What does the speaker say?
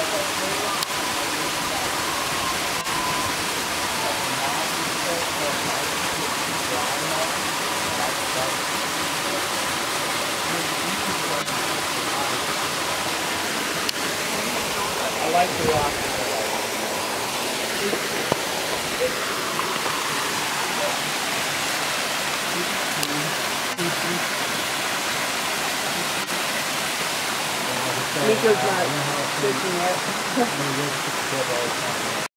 I like the rock. Nico's not fishing yet.